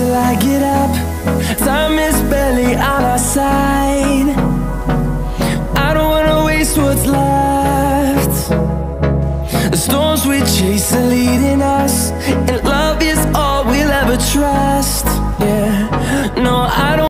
till I get up. Time is barely on our side. I don't wanna waste what's left. The storms we chase are leading us, and love is all we'll ever trust. Yeah, no, I don't